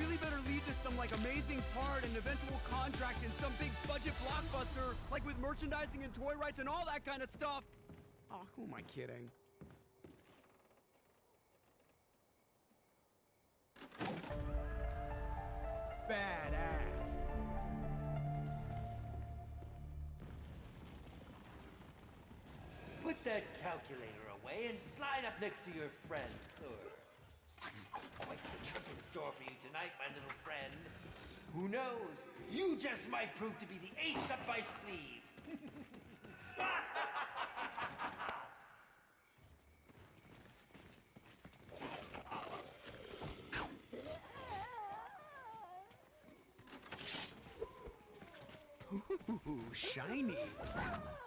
really better lead to some, like, amazing part and eventual contract in some big budget blockbuster, like with merchandising and toy rights and all that kind of stuff. Oh, who am I kidding? Badass. Put that calculator away and slide up next to your friend, Thor. Quite the trip in store for you tonight, my little friend. Who knows? You just might prove to be the ace up my sleeve. Ooh, shiny.